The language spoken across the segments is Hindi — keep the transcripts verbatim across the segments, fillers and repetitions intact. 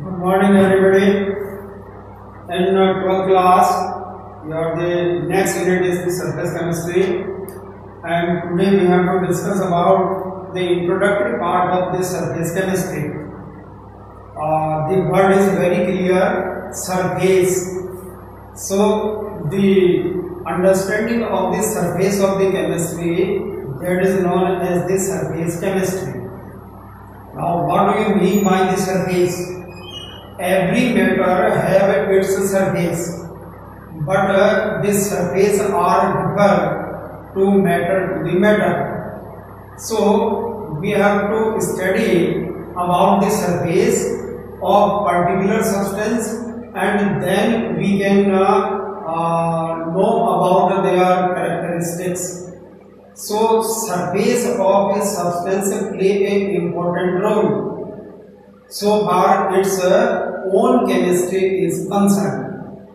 Good morning, everybody. In uh, twelfth class, your the next unit is the surface chemistry, and today we have to discuss about the introductory part of the surface chemistry. Uh, the word is very clear, surface. So the understanding of the surface of the chemistry, that is known as the surface chemistry. Now, what do you mean by the surface? Every matter have its surface, but uh, this surface are differ to matter to the matter. So we have to study about the surface of particular substance, and then we can uh, uh, know about their characteristics. So surface of a substance play an important role so far its own chemistry is concerned.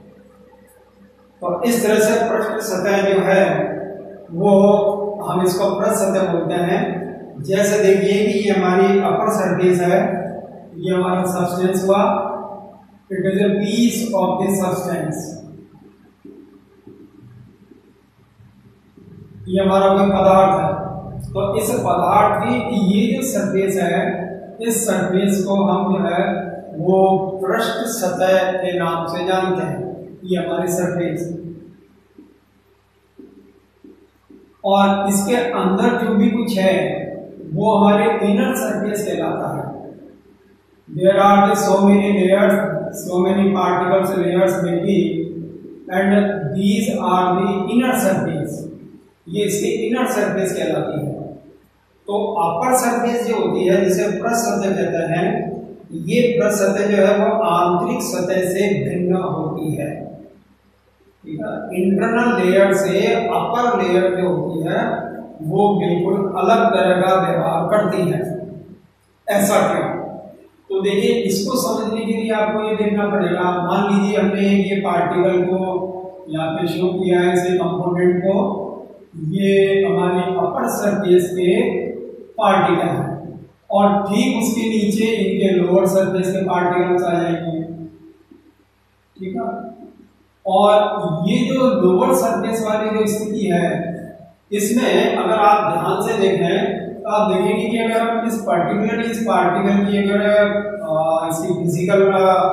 तो इस तरह से पृष्ठ सतह जो है वो हम इसको पृष्ठ सतह बोलते हैं। जैसे देखिए कि ये हमारी अपर सरफेस है, ये हमारा सब्सटेंस हुआ, it is a piece of the substance. ये हमारा कोई पदार्थ है, तो इस पदार्थ की ये जो सरफेस है, इस सरफेस को हम जो है वो पृष्ठ सतह के नाम से जानते हैं। ये हमारी सरफेस, और इसके अंदर जो भी कुछ है वो हमारे इनर सरफेस कहलाता है। There are so many layers, so many particles layers में बी, and these are the inner surface. ये इसकी इनर सरफेस कहलाती है। तो अपर सरफेस जो होती है, जिसे पृष्ठ सतह कहते हैं, ये पृष्ठ सतह जो है वो आंतरिक सतह से भिन्न होती है। ठीक है, इंटरनल लेयर से अपर लेयर जो होती है वो बिल्कुल अलग तरह का व्यवहार करती है। ऐसा क्यों? तो देखिए, इसको समझने के लिए आपको ये देखना पड़ेगा। मान लीजिए हमने ये पार्टिकल को यहाँ पे शो किया है, इसे कंपोनेंट को, ये हमारी अपर सरफेस के पार्टिकल है, और ठीक उसके नीचे इनके लोअर सरफेस के पार्टिकल्स आ जाएंगे। ठीक है, और ये जो लोअर सरफेस वाली जो स्थिति है, इसमें अगर आप ध्यान से देखें तो आप देखेंगे कि अगर हम इस पर्टिकुलर इस पार्टिकल की अगर इसकी फिजिकल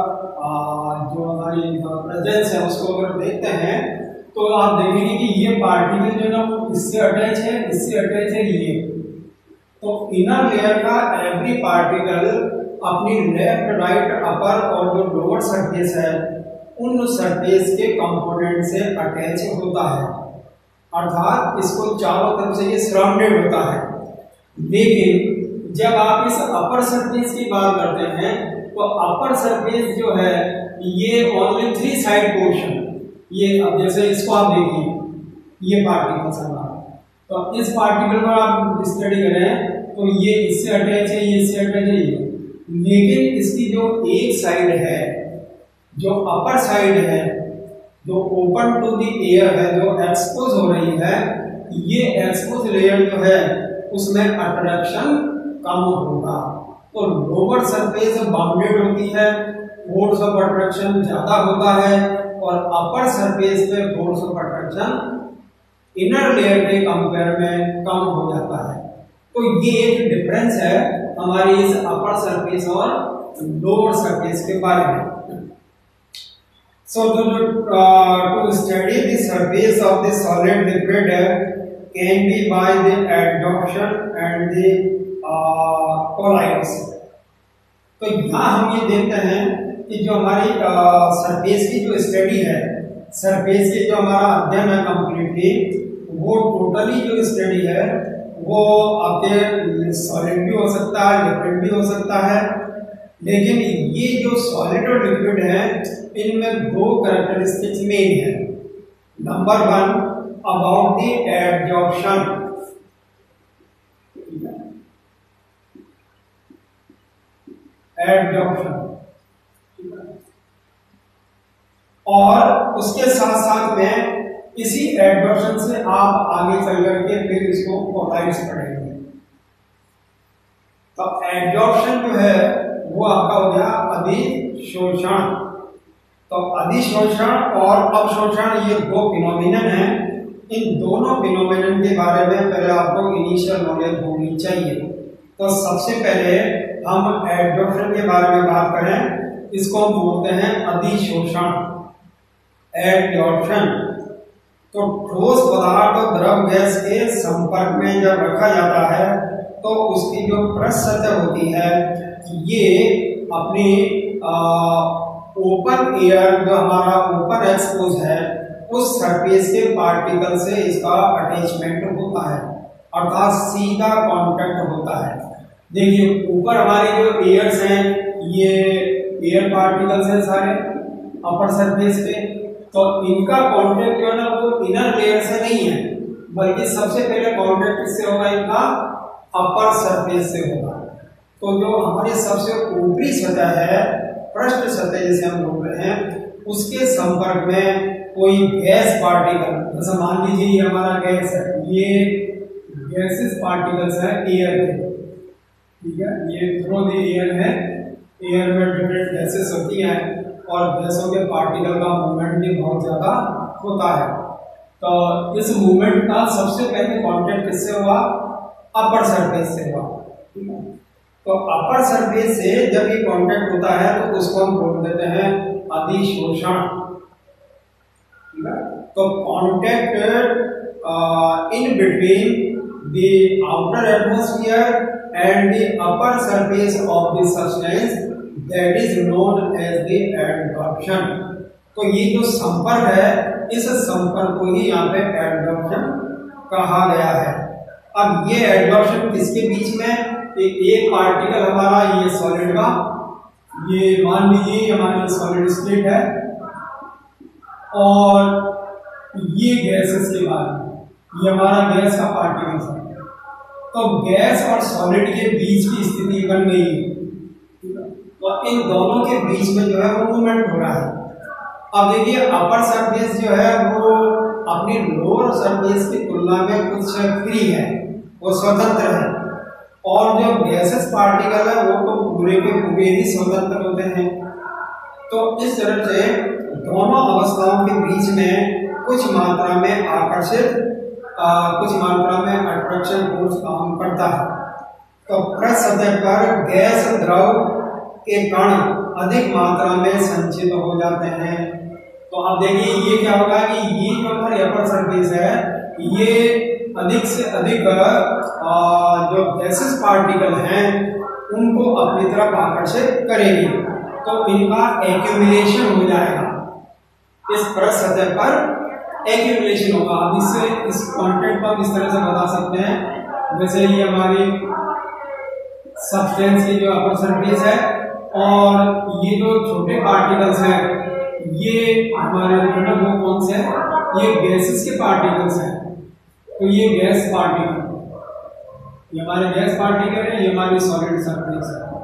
जो हमारी प्रेजेंस है उसको अगर देखते हैं, तो आप देखेंगे कि ये पार्टिकल जो ना वो इससे अटैच है, इससे अटैच है ये। तो इनर लेयर का एवरी पार्टिकल अपनी लेफ्ट, राइट, अपर और जो लोअर सरफेस है उन सरफेस के कंपोनेंट से अटैच होता है, अर्थात इसको चारों तरफ से ये सराउंडेड होता है। लेकिन जब आप इस अपर सरफेस की बात करते हैं, तो अपर सरफेस जो है ये ओनली थ्री साइड पोर्शन, ये अब जैसे इसको आप देखिए, ये पार्टिकल सर, तो इस पार्टिकल को आप स्टडी करें तो ये इससे अटैच है, ये इससे अटैच है, ये। लेकिन इसकी जो एक साइड है, जो अपर साइड है, जो ओपन टू द एयर है, जो एक्सपोज हो रही है, ये एक्सपोज लेयर जो है उसमें अट्रैक्शन कम होगा। तो लोअर सरफेस बाउंडेड होती है, फोर्स ऑफ अट्रैक्शन ज्यादा होता है, और अपर सरफेस पे force of attraction inner layer के कंपेयर में कम हो जाता है। तो ये एक डिफरेंस है हमारी इस अपर सरफेस और लोअर सरफेस के बारे में। So to study the surface of the solid liquid can be by the adsorption and the colloids. तो यहाँ हम ये देखते हैं कि जो हमारी सरफेस की जो स्टडी है, सरफेस की जो हमारा अध्ययन है कंप्लीटली, वो टोटली जो स्टडी है वो आपके सॉलिड भी हो सकता है, लिक्विड भी हो सकता है। लेकिन ये जो सॉलिड और लिक्विड है, इनमें दो कैरेक्टरिस्टिक्स मेन है। Number one, about the absorption. Absorption, और उसके साथ साथ में इसी एब्जॉर्प्शन से आप आगे चल करके फिर इसको कोलाइड्स पढ़ेंगे। तो एब्जॉर्प्शन जो है वो आपका हो गया अभी अधिशोषण। तो अधिशोषण और अवशोषण ये दो फिनोमिनन हैं। इन दोनों फिनोमिनन के बारे में पहले आपको इनिशियल नॉलेज होनी चाहिए। तो सबसे पहले हम एडजॉर्प्शन के बारे में बात करें, इसको हम बोलते हैं अधिशोषण, एडजॉर्प्शन। तो ठोस पदार्थ और द्रव गैस के संपर्क में जब रखा जाता है तो उसकी जो पृष्ठ सतह होती है ये अपनी ओपन एयर, जो हमारा ओपन एक्सपोज है, उस सरफेस के पार्टिकल से इसका अटैचमेंट होता है, अर्थात सीधा कांटेक्ट होता है। देखिए ऊपर हमारे जो एयर्स हैं ये एयर पार्टिकल्स हैं सारे अपर सरफेस पे, तो इनका कांटेक्ट जो है ना वो इनर लेयर से नहीं है, बल्कि सबसे पहले कांटेक्ट किससे होगा, इनका अपर सरफेस से होगा। तो जो हमारी सबसे ऊपरी सतह है, पृष्ठ सतह जिसे हम बोल रहे हैं, उसके संपर्क में कोई गैस पार्टिकल, जैसे मान लीजिए ये हमारा गैस है, ये गैसेस पार्टिकल्स है एयर के, ठीक है, ये थ्रू द एयर है, एयर में डिफरेंट गैसेस होती हैं और गैसों के पार्टिकल का मूवमेंट भी बहुत ज्यादा होता है। तो इस मूवमेंट का सबसे पहले कांटेक्ट किससे हुआ, अपर सरफेस से हुआ, ठीक है। तो अपर सरफेस से जब ये कांटेक्ट होता है तो उसको हम बोल देते हैं अधिशोषण, ठीक है। तो contact in between the outer atmosphere and the upper surface of the substance that is known as the adsorption। तो ये जो संपर्क है, इस संपर्क को ही यहाँ पे एडजॉर्प्शन कहा गया है। अब ये एडजॉर्प्शन किसके बीच में, एक पार्टिकल हमारा ये सॉलिड का, ये मान लीजिए हमारी सॉलिड स्टेट है और ये गैसेस के बाद ये हमारा गैस का पार्टिकल है, तो गैस और सॉलिड के बीच की स्थिति बन गई है, तो इन दोनों के बीच में जो है वो मूवमेंट हो रहा है। अब देखिए अपर सरफेस जो है वो अपनी लोअर सरफेस की तुलना में कुछ फ्री है, वो स्वतंत्र है, और जो गैसेस पार्टिकल है वो तो पूरे के पूरे ही स्वतंत्र होते हैं। तो इस तरह से दोनों अवस्थाओं के बीच में कुछ मात्रा में आकर्षित आ, कुछ मात्रा में अट्रैक्शन फोर्स काम करता है। तो पृष्ठ सतह पर गैस द्रव के कण अधिक मात्रा में संचित हो जाते हैं। तो अब देखिए ये क्या होगा कि ये जो हमारी अपर सरफेस है ये अधिक से अधिक आ, जो गैसेस पार्टिकल हैं उनको अपनी तरफ आकर्षित करेगी, तो इनका एक्यूमुलेशन हो जाएगा, इस पृष्ठ सतह पर एक्यूमुलेशन होगा। अब इससे इस कॉन्टेक्ट को हम इस तरह से बता सकते हैं, जैसे ये हमारी सब्सटेंस की जो अपर सरफेस है और ये जो छोटे पार्टिकल्स हैं ये हमारे वो कौन से हैं, ये गैसेस के पार्टिकल्स हैं। तो ये गैस पार्टिकल, ये हमारे गैस पार्टिकल है, ये हमारी सॉलिड सरफेस है,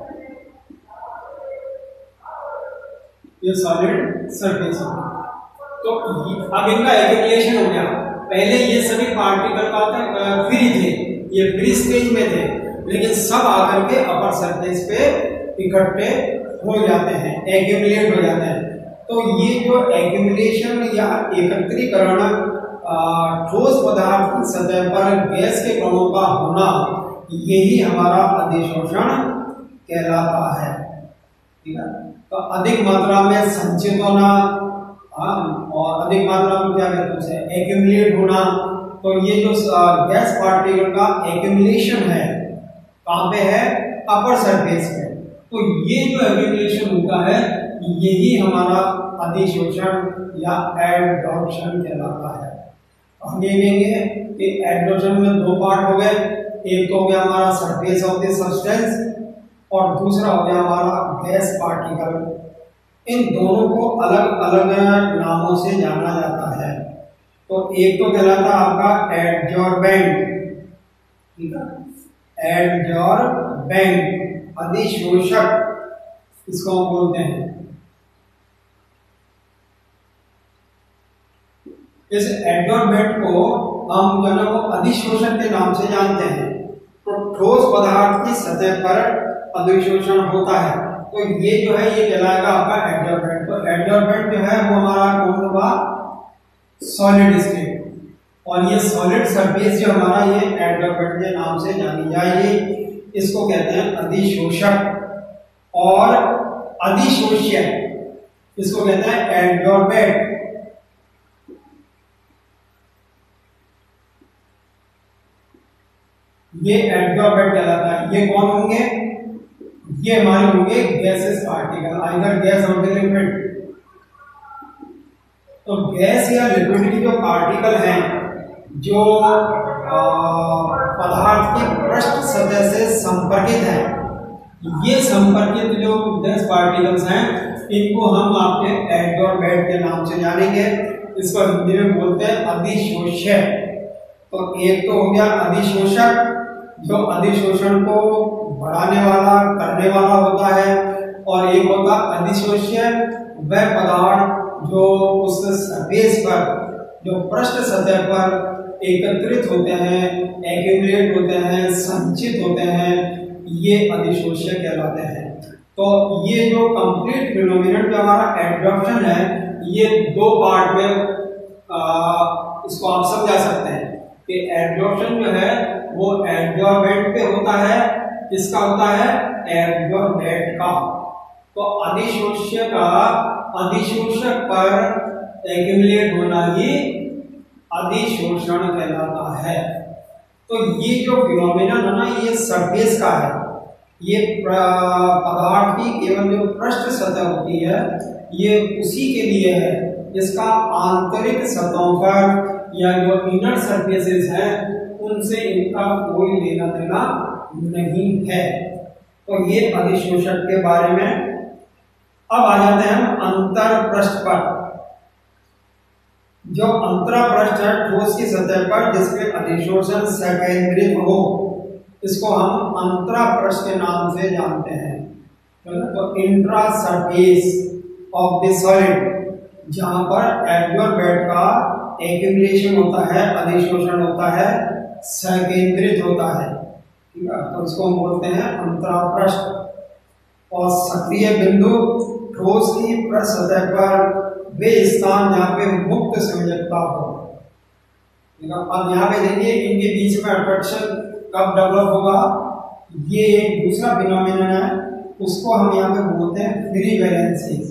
ये सॉलिड सरफेस है। तो अब इनका एक्यूमुलेशन हो गया। पहले ये सभी पार्टिकल का फ्री थे, ये फ्री स्टेज में थे, लेकिन सब आकर के अपर सरफेस पे इकट्ठे हो जाते हैं, एक्यूमुलेट हो जाते हैं। तो ये जो एक्यूमुलेशन या एकत्रीकरण ठोस पदार्थ की सतह पर गैस के कणों का होना, यही हमारा अधिशोषण कहलाता है, ठीक है। तो अधिक मात्रा में संचित होना, हाँ, और अधिक मात्रा में क्या कहते हैं एक्यूमुलेट होना। तो ये जो गैस पार्टिकल का एक्यूमुलेशन है कहाँ पे है, अपर सरफेस पे। तो ये जो एक्यूमुलेशन होता है यही हमारा अधिशोषण या एडजॉर्प्शन कहलाता है। हम ये कहेंगे कि एडजॉर्प्शन में दो पार्ट हो गए, एक तो हो गया हमारा सरफेस ऑफ द सब्सटेंस और दूसरा हो गया हमारा गैस पार्टिकल। इन दोनों को अलग अलग नामों से जाना जाता है। तो एक तो कहलाता है आपका एडजॉर्बेंट, ठीक है, एडजॉर्बेंट अधिशोषक इसको हम बोलते हैं। इस एडजॉर्बेंट को हम जो है वो अधिशोषण के नाम से जानते हैं। तो ठोस पदार्थ की सतह पर अधिशोषण होता है, तो ये जो है ये कहलाएगा आपका एडजॉर्बेंट। तो एडजॉर्बेंट जो है वो हमारा कौन होगा, सॉलिड स्टेट, और ये सॉलिड सरफेस जो हमारा ये एडजॉर्बेंट के नाम से जानी जाएगी। इसको कहते हैं अधिशोषक और अधिशोष्य, इसको कहते हैं एडजॉर्बेंट। ये एडजॉर्बेंट कहलाता है। ये कौन होंगे, ये हमारे होंगे गैसेस पार्टिकल, आइदर गैस और लिक्विड। तो गैस या लिक्विड की जो पार्टिकल हैं जो पदार्थ की पृष्ठ सतह से संपर्कित हैं, ये संपर्कित जो गैस पार्टिकल्स हैं इनको हम आपके एडजॉर्बेंट के नाम से जानेंगे। इसको हिंदी में बोलते हैं अधिशोष्य। तो एक तो हो गया अधिशोषक, जो अधिशोषण को बढ़ाने वाला करने वाला होता है, और एक होता अधिशोष्य, वह पदार्थ जो उस सरफेस पर, जो पृष्ठ सतह पर एकत्रित होते हैं, एक्यूमुलेट होते हैं, संचित होते हैं, ये अधिशोष्य कहलाते हैं। तो ये जो कंप्लीट फिनोमिनन जो हमारा एडजॉर्प्शन है, ये दो पार्ट में आ, इसको आप समझा सकते हैं कि एडजॉर्प्शन जो है वो एडजॉर्बेंट पे होता है, किसका होता है, एडजॉर्बेंट का। तो अधिशोष्य का अधिशोषक पर एक्यूमुलेट होना ही अधिशोषण कहलाता है। तो ये जो फिनोमिनन है ना, ये सरफेस का है। ये पदार्थ की केवल जो पृष्ठ सतह होती है ये उसी के लिए है, जिसका आंतरिक सतहों पर या जो इनर सरफेसेस हैं उनसे इनका कोई लेना देना नहीं है। तो ये अधिशोषक के बारे में। अब आ जाते हैं हम अंतर पृष्ठ पर। जो अंतरा पृष्ठ है ठोस की सतह पर जिसमें अधिशोषण सकेंद्रित हो, इसको हम अंतरा पृष्ठ के नाम से जानते हैं। तो intra surface of the solid, जहां पर एडजॉर्बेंट का एक्यूमुलेशन होता है, अधिशोषण होता है, सकेंद्रित होता है, ठीक है, तो इसको हम बोलते हैं अंतरा पृष्ठ। और सक्रिय बिंदु ठोस की पृष्ठ सतह पर वे स्थान जहाँ पे मुक्त संयोजकता हो। अब यहाँ पे देखिए इनके बीच में अट्रैक्शन कब डेवलप होगा, ये एक दूसरा फिनोमिनन है, उसको हम यहाँ पे बोलते हैं फ्री वैलेंसीज।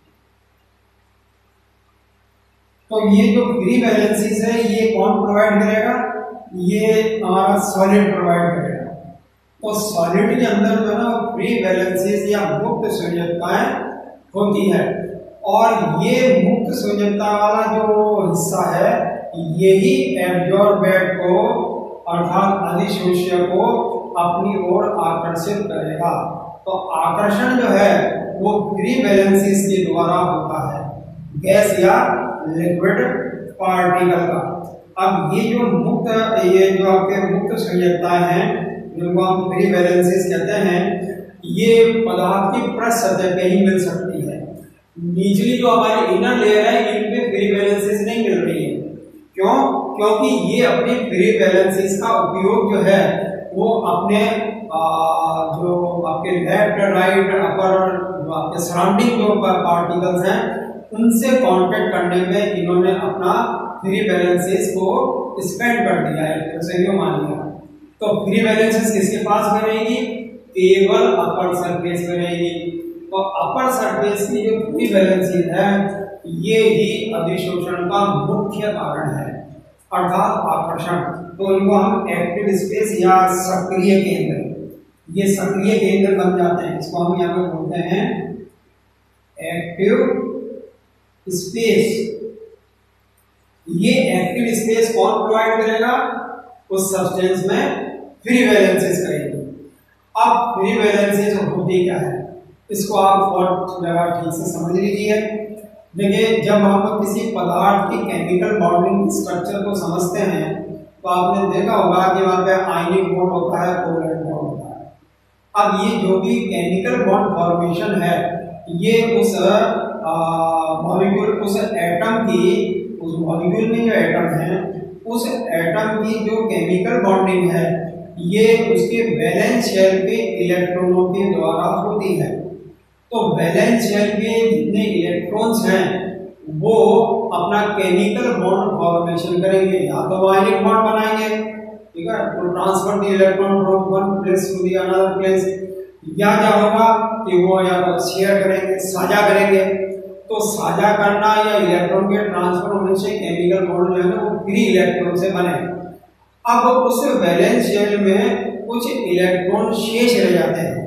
तो ये जो फ्री वैलेंसीज है ये कौन प्रोवाइड करेगा, ये हमारा सॉलिड प्रोवाइड करेगा। तो सॉलिड के अंदर जो है ना फ्री वैलेंसीज या मुक्त संयोजकताएं होती है, और ये मुक्त संयोजकता वाला जो हिस्सा है यही एडजॉर्बेंट को अर्थात अधिशोष्य को अपनी ओर आकर्षित करेगा। तो आकर्षण जो है वो फ्री वैलेंसीज के द्वारा होता है, गैस या लिक्विड पार्टिकल का। अब ये जो मुक्त ये जो आपके मुक्त संयोजकताएं हैं जिनको हम फ्री वैलेंसीज कहते हैं, ये पदार्थ की पृष्ठ सतह पे ही मिल सकती है। निचली जो हमारी इनर लेयर है इनमें फ्री वैलेंसीज नहीं मिल रही है। क्यों? क्योंकि ये अपनी फ्री वैलेंसीज का उपयोग जो है वो अपने आ, जो आपके लेफ्ट राइट अपर जो आपके सराउंडिंग जो पार्टिकल्स हैं उनसे कांटेक्ट करने में इन्होंने अपना फ्री वैलेंसीज को स्पेंड कर दिया है, जैसे यूं मान लिया। तो फ्री वैलेंसीज किसके पास में रहेगी, केवल अपर सरफेस में रहेगी। तो अपर सरफेस की जो फ्री वैलेंसीज है ये ही अधिशोषण का मुख्य कारण है, अर्थात आकर्षण। तो इनको हम एक्टिव स्पेस या सक्रिय केंद्र, ये सक्रिय केंद्र बन जाते हैं। इसको हम यहाँ पे बोलते हैं एक्टिव स्पेस। ये एक्टिव स्पेस कौन प्रोवाइड करेगा, उस सब्सटेंस में फ्री वैलेंसीज करेगी। अब फ्री वैलेंसीज होती क्या है, इसको आप और जगह ठीक से समझ लीजिए। देखिए जब हम किसी पदार्थ की केमिकल बॉन्डिंग स्ट्रक्चर को समझते हैं तो आपने देखा होगा कि वहां पे आयनिक बॉन्ड होता है, कोवैलेंट बॉन्ड होता है। अब ये जो भी केमिकल बॉन्ड फॉर्मेशन है ये उस मॉलिक्यूल उस एटम की उस मॉलिक्यूल में जो एटम है उस एटम की जो केमिकल बॉन्डिंग है ये उसके वैलेंस शेल के इलेक्ट्रॉनों के द्वारा होती है। तो वैलेंस शेल के जितने इलेक्ट्रॉन्स हैं वो अपना केमिकल बॉन्ड फॉर्मेशन करेंगे, या तो आयनिक बॉन्ड बनाएंगे, ठीक है, तो transfer the electron from one place to the another place, या क्या होगा कि वो या तो शेयर करेंगे, साझा करेंगे। तो साझा करना या इलेक्ट्रॉन के ट्रांसफर होने से केमिकल बॉन्ड जो है ना वो फ्री इलेक्ट्रॉन से बने। अब उस वैलेंस शेल में कुछ इलेक्ट्रॉन शेष रह जाते हैं,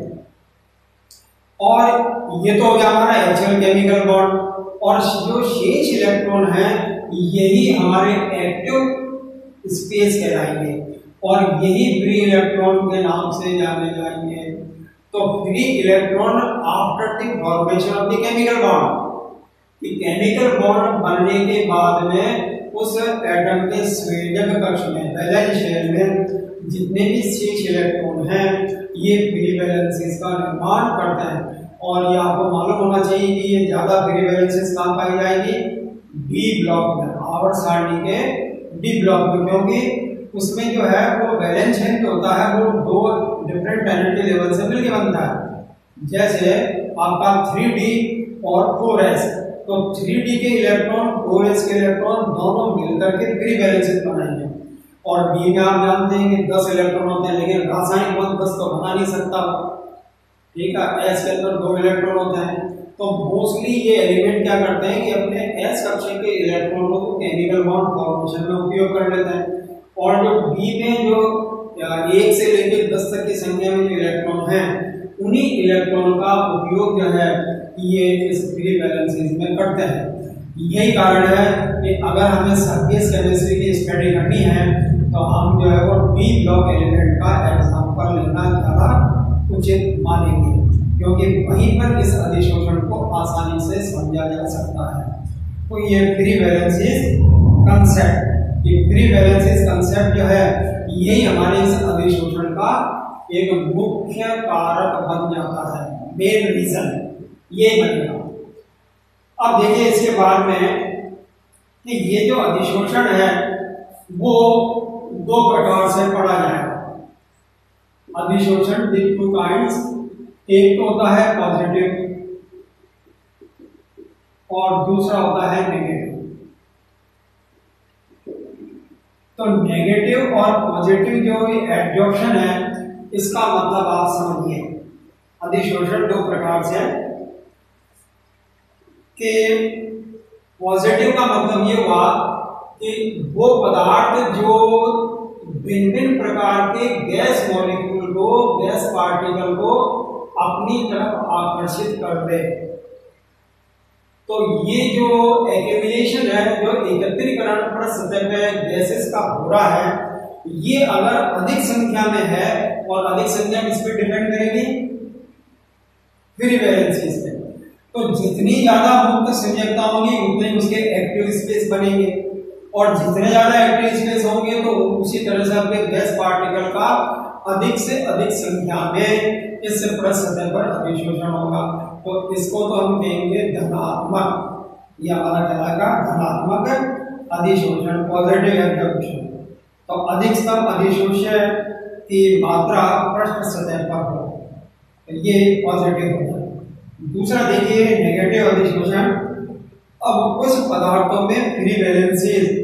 और ये तो हो गया हमारा एक्चुअल केमिकल बॉन्ड, और जो शेष इलेक्ट्रॉन है यही हमारे एक्टिव स्पेस कहलाएंगे, और यही फ्री इलेक्ट्रॉन के नाम से जाने जाएंगे। तो free electron after the formation of the chemical bond, chemical bond बनने के बाद में उस एटम के संयोजक कक्ष में वैलेंस शेल में जितने भी शेष इलेक्ट्रॉन हैं ये फ्री वैलेंसीज का निर्माण करते हैं। और ये आपको मालूम होना चाहिए कि ये ज्यादा फ्री वैलेंसीज कहाँ पाई जाएगी, डी ब्लॉक में, आवर्त सारणी के डी ब्लॉक में, क्योंकि उसमें जो है वो वैलेंस शेल जो होता है वो दो डिफरेंट एनर्जी लेवल से मिलकर बनता है। जैसे आपका थ्री डी और फोर एस, तो थ्री डी के इलेक्ट्रॉन फोर एस के इलेक्ट्रॉन दोनों मिलकर के फ्री वैलेंसीज बनाएंगे। और बी में आप जानते हैं कि दस इलेक्ट्रॉन होते हैं, लेकिन रासायनिक बंध दस तो बना नहीं सकता, ठीक है, एस के अंदर दो इलेक्ट्रॉन होते हैं। तो मोस्टली ये एलिमेंट क्या करते हैं कि अपने एस कक्षा के इलेक्ट्रॉन को केमिकल बॉन्ड फॉर्मेशन में उपयोग कर लेते हैं, और जो बी में जो एक से लेकर दस तक की संख्या में जो इलेक्ट्रॉन हैं उन्हीं इलेक्ट्रॉन का उपयोग जो है ये इस फ्री वैलेंसीज में करते हैं। यही कारण है कि अगर हमें सरफेस केमिस्ट्री की स्टडी करनी है तो हम जो है वो डी ब्लॉक एलिमेंट का एग्जांपल लेना ज़्यादा उचित मानेंगे, क्योंकि वहीं पर इस अधिशोषण को आसानी से समझा जा सकता है। तो ये फ्री वैलेंसीज कंसेप्ट, ये फ्री वैलेंसीज कंसेप्ट जो है यही हमारे इस अधिशोषण का एक मुख्य कारक बन जाता है, मेन रीजन ये बनेगा। अब देखिए इसके बाद में कि ये जो अधिशोषण है वो दो प्रकार से पढ़ा जाएगा। अधिशोषण विद टू काइंड्स, एक तो होता है पॉजिटिव और दूसरा होता है नेगेटिव। तो नेगेटिव और पॉजिटिव जो एडजॉर्प्शन है इसका मतलब आप समझिए। अधिशोषण दो प्रकार से है कि पॉजिटिव का मतलब ये हुआ कि वो पदार्थ जो भिन्न भिन्न प्रकार के गैस मॉलिक्यूल को, गैस पार्टिकल को अपनी तरफ आकर्षित कर दे। तो ये जो एक्यूमुलेशन है, जो एकत्रीकरण पर सतह पे गैसेस का हो रहा है, ये अगर अधिक संख्या में है, और अधिक संख्या किस पे डिपेंड करेगी, फ्री वैलेंसीज पे। तो जितनी ज्यादा मुक्त संयोजकता होगी उतने उसके एक्टिव स्पेस बनेंगे, और जितने ज्यादा एक्टिव स्पेस होंगे तो उसी तरह से आपके गैस पार्टिकल का अधिक से अधिक संख्या में इस पृष्ठ सतह पर अधिशोषण होगा। तो इसको तो हम कहेंगे धनात्मक, यह हमारा कहलाएगा धनात्मक अधिशोषण, पॉजिटिव एडजॉर्प्शन। तो अधिकतम अधिशोषण की मात्रा पृष्ठ सतह पर हो, तो ये पॉजिटिव होता है। दूसरा देखिए नेगेटिव अधिशोषण। अब कुछ पदार्थों में फ्री वैलेंसीज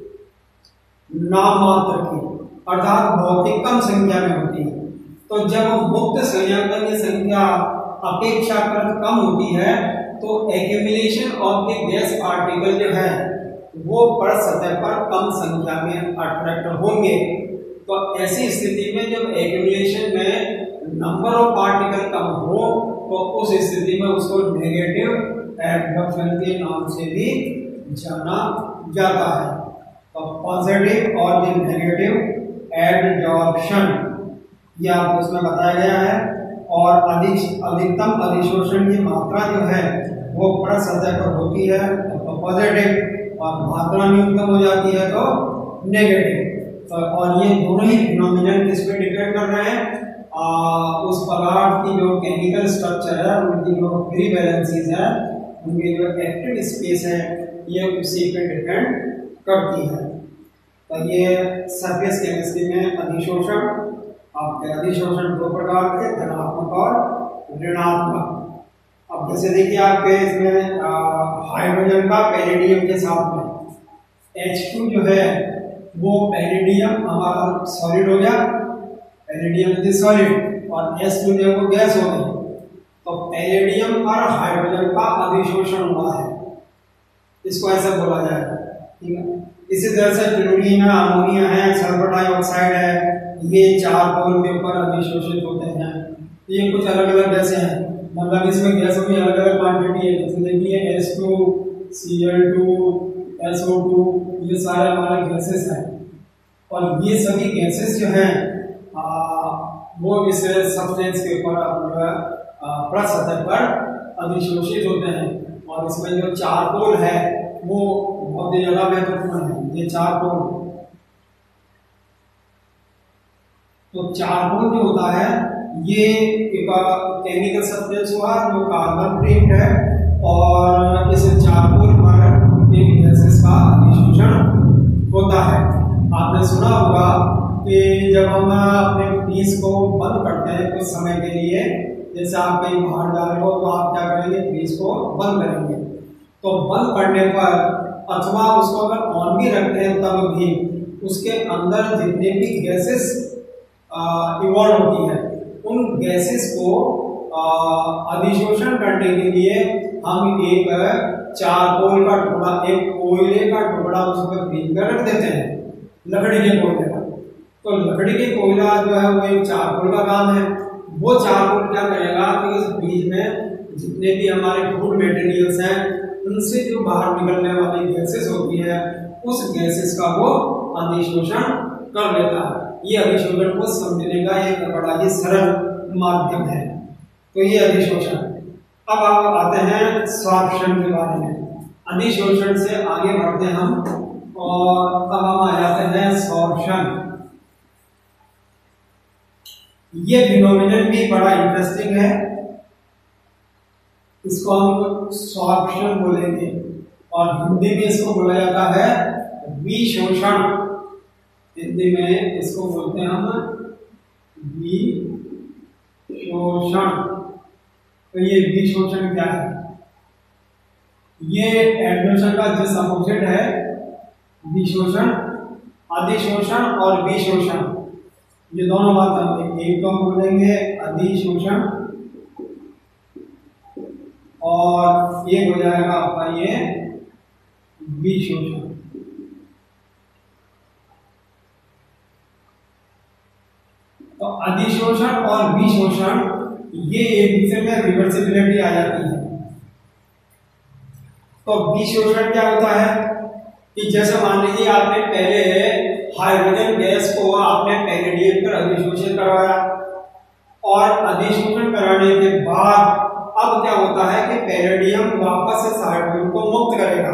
नाम मात्र की अर्थात बहुत ही कम संख्या में होती है। तो जब मुक्त संयोजकता की संख्या अपेक्षाकृत कम होती है तो accumulation of the gas particle जो है वो पृष्ठ सतह पर कम संख्या में अट्रैक्ट होंगे। तो ऐसी स्थिति में जब एक्यूमुलेशन में नंबर ऑफ पार्टिकल कम हो तो उस स्थिति में उसको नेगेटिव एडजॉर्प्शन के नाम से भी जाना जाता है। तो पॉजिटिव और द नेगेटिव एडजॉर्प्शन यह आपको उसमें बताया गया है। और अधिक अधिकतम अधिशोषण की मात्रा जो है वो पृष्ठ सतह पर होती है तो पॉजिटिव, और मात्रा न्यूनतम हो जाती है तो नेगेटिव। तो और ये दोनों ही फिनोमिनन किस पे डिपेंड कर रहे हैं, आ, उस पदार्थ की जो केमिकल स्ट्रक्चर है, उनकी जो फ्री वैलेंसीज है, उनकी जो एक्टिव स्पेस है, ये उसी पे डिपेंड करती है। तो ये सरफेस केमिस्ट्री में अधिशोषण, आपके अधिशोषण दो प्रकार के, धनात्मक और ऋणात्मक। अब जैसे देखिए आपके इसमें हाइड्रोजन का पैलेडियम के साथ में एच टू जो है वो पैलेडियम हमारा सॉलिड हो गया, पैलेडियम इज सॉलिड, और एस टू जो है वो गैस हो गई। तो पैलेडियम पर हाइड्रोजन का अधिशोषण हुआ है, इसको ऐसा बोला जाएगा, ठीक है। इसी तरह से क्लोरीन है, अमोनिया है, सल्फर डाइऑक्साइड है, ये चार पोल के ऊपर अधिशोषित होते हैं। ये कुछ अलग अलग गैसें हैं, मतलब इसमें गैसों की अलग अलग क्वांटिटी है। जैसे देखिए S two, C L two, S O two, ये सारे हमारे गैसेस हैं, और ये सभी गैसेस जो हैं वो इस सब्सटेंस के ऊपर पृष्ठ सतह पर अधिशोषित होते हैं। और इसमें जो चारकोल है वो बहुत ही ज्यादा महत्वपूर्ण है। ये चारकोल, तो चारकोल जो होता है ये एक केमिकल सब्सटेंस हुआ जो कार्बन बेस्ड है, और इस चारकोल पर एक गैसेस का अधिशोषण होता है। आपने सुना होगा कि जब हम अपने फ्रीज को बंद करते हैं कुछ समय के लिए, जैसे आप कहीं बाहर जा रहे हो तो आप क्या करेंगे, फ्रीज को बंद करेंगे। तो बंद करने पर अथवा उसको अगर ऑन भी रखते हैं तब भी उसके अंदर जितने भी गैसेस इवॉल्व होती है उन गैसेस को अधिशोषण करने के लिए हम एक चारकोल का टुकड़ा, एक कोयले का टुकड़ा उस पर फ्रीज में रख देते हैं, लकड़ी के कोयले का। तो लकड़ी के कोयला जो है वो एक चारकोल का काम है। वो चारकोल क्या करेगा कि इस फ्रीज में जितने भी हमारे फूड मटेरियल्स हैं उनसे जो बाहर निकलने वाली गैसेस होती है उस गैसेस का वो अधिशोषण कर लेता है। ये अधिशोषण को समझने का एक बड़ा ही सरल माध्यम है। तो ये अधिशोषण। अब आप आते हैं सॉर्प्शन के बारे में। अधिशोषण से आगे बढ़ते हैं हम, और अब हम आ जाते हैं सॉर्प्शन। ये फिनोमिनन भी बड़ा इंटरेस्टिंग है, इसको हम सॉर्प्शन बोलेंगे, और हिंदी में इसको बोला जाता है विशोषण। हिंदी में इसको बोलते हैं हम विशोषण। तो ये विशोषण क्या है? ये एडजोर्प्शन का जस्ट अपोजिट है विशोषण। अधिशोषण और विशोषण ये दोनों बात हम एक तो हम बोलेंगे अधिशोषण, और ये हो जाएगा आपका ये विशोषण। तो अधिशोषण और विशोषण ये एक दूसरे में रिवर्सिबिलिटी आ जाती है। तो विशोषण क्या होता है कि जैसे मान लीजिए आपने पहले हाइड्रोजन गैस को आपने पैलेडियम पर अधिशोषित करवाया, और अधिशोषण कराने के बाद अब क्या होता है कि पैलेडियम वापस इस हाइड्रोजन को मुक्त करेगा।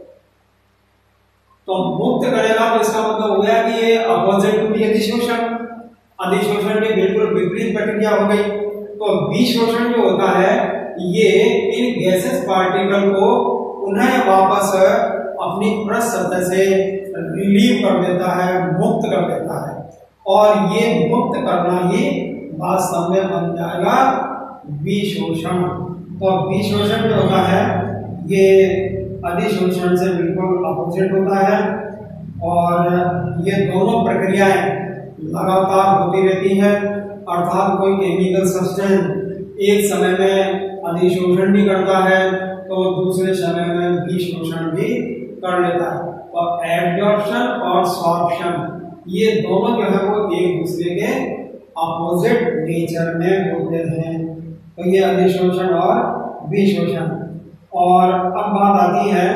तो मुक्त करेगा तो इसका मतलब हो गया कि ये अपोजिट टू अधिशोषण, अधिशोषण की बिल्कुल विपरीत प्रक्रिया हो गई। तो विशोषण जो होता है ये इन गैसेस पार्टिकल को उन्हें वापस अपनी पृष्ठ सतह से रिलीव कर देता है, मुक्त कर देता है, और ये मुक्त करना ही वास्तव में बन जाएगा विशोषण। तो विशोषण जो होता है ये अधिशोषण से बिल्कुल अपोजिट होता है, और ये दोनों प्रक्रियाएं लगातार होती रहती है। अर्थात कोई केमिकल सब्सटेंस एक समय में अधिशोषण भी करता है तो दूसरे समय में विशोषण भी कर लेता है। और एब्जॉर्प्शन और सॉर्प्शन ये दोनों जो है वो एक दूसरे के अपोजिट नेचर में होते हैं। तो ये अधिशोषण और विशोषण। और अब बात आती है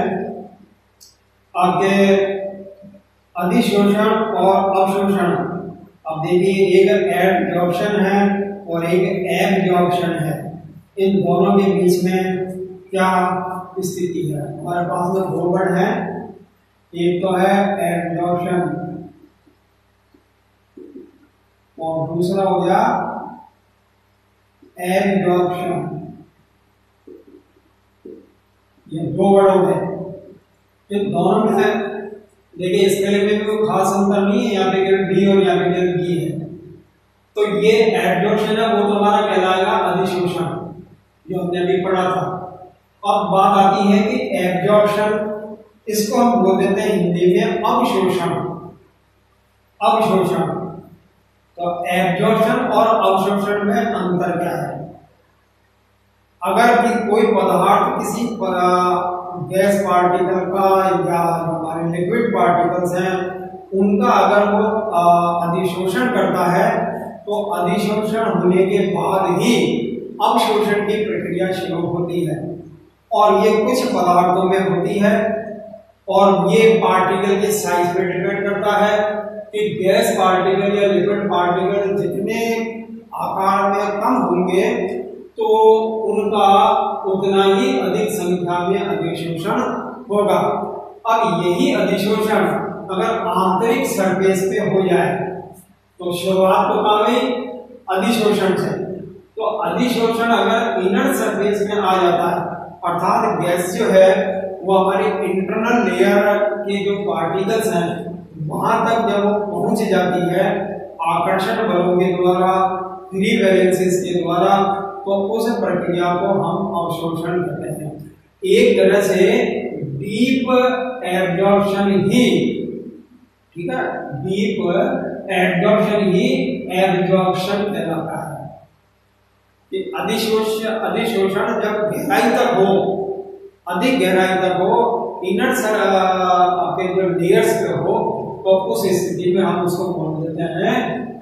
आपके अधिशोषण और अवशोषण। अब देखिए एक एब्जॉर्प्शन है और एक एब्जॉर्प्शन है, इन दोनों के बीच में क्या स्थिति है? हमारे पास में दो वर्ड है, एक तो है एब्जॉर्प्शन और दूसरा हो गया एब्जॉर्प्शन। ये दो वर्ड हो गए। इन दोनों में से देखिए स्पेलिंग में कोई खास अंतर नहीं है, यहाँ पे केवल डी और यहाँ पे केवल बी है। तो ये एब्जॉर्प्शन है वो तो हमारा कहलाएगा अधिशोषण, जो हमने अभी पढ़ा था। अब बात आती है कि एब्जॉर्प्शन, इसको हम बोल देते हैं हिंदी में अवशोषण। अवशोषण, तो एब्जॉर्प्शन और अवशोषण में अंतर क्या है? अगर कि कोई पदार्थ किसी गैस पार्टिकल का या हमारे लिक्विड पार्टिकल्स हैं उनका अगर वो अधिशोषण करता है तो अधिशोषण होने के बाद ही अवशोषण की प्रक्रिया शुरू होती है, और ये कुछ पदार्थों में होती है। और ये पार्टिकल के साइज पे डिपेंड करता है कि गैस पार्टिकल या लिक्विड पार्टिकल जितने आकार में कम होंगे तो उनका उतना ही अधिक संख्या में अधिशोषण होगा। अब यही अधिशोषण अगर आंतरिक सरफेस पे हो जाए तो शुरुआत तो काफी अधिशोषण से, तो अधिशोषण अगर इनर सरफेस में आ जाता है, अर्थात गैस जो है वो हमारे इंटरनल लेयर के जो पार्टिकल्स हैं वहां तक जब वो पहुंच जाती है आकर्षण बलों के द्वारा, फ्री वैलेंसीज के द्वारा, तो उस प्रक्रिया को हम अवशोषण कहते हैं। एक तरह से डीप एब्जॉर्प्शन ही, ठीक है, डीप एब्जॉर्प्शन ही एब्जॉर्प्शन कहलाता है। कि अधिशोषण अधिशोषण जब गहराई तक हो, अधिक गहराई तक हो, इनर सर आपके जो लेयर्स पे हो, तो उस स्थिति में हम उसको बोल देते हैं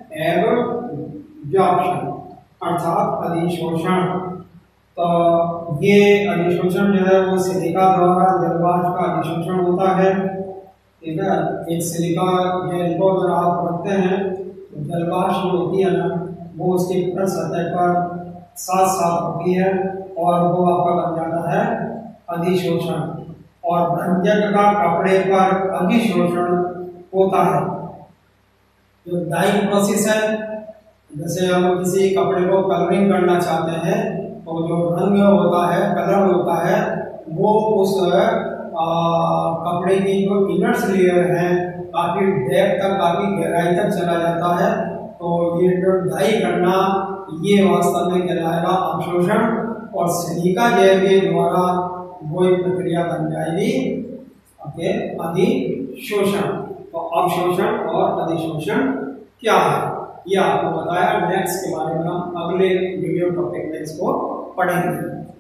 एब्जॉर्प्शन अर्थात अधिशोषण। तो ये अधिशोषण जो है वो सिलिका द्वारा जलवाष्प का अधिशोषण होता है, ठीक है। एक सिलिका जेल को अगर आप रखते हैं तो जलवाष्प जो होती है ना वो उसकी ऊपर सतह पर साथ साथ होती है और वो आपका बन जाता है अधिशोषण। और भंजक का कपड़े पर अधिशोषण होता है। जो डाइंग प्रोसेस है, जैसे हम किसी कपड़े को कलरिंग करना चाहते हैं तो जो रंग होता है, कलर होता है, वो उस आ, कपड़े की जो इनर्स लेयर है काफी डेप्थ तक, काफी गहराई तक चला जाता है। तो ये जो डाई करना ये वास्तव में कहलाएगा अवशोषण, और सिलिका जेल के द्वारा वो एक प्रक्रिया बन जाएगी ओके अधिशोषण। तो अवशोषण और अधिशोषण क्या है ये आपको बताया। नेक्स्ट के बारे में हम अगले वीडियो टॉपिक में इसको पढ़ेंगे।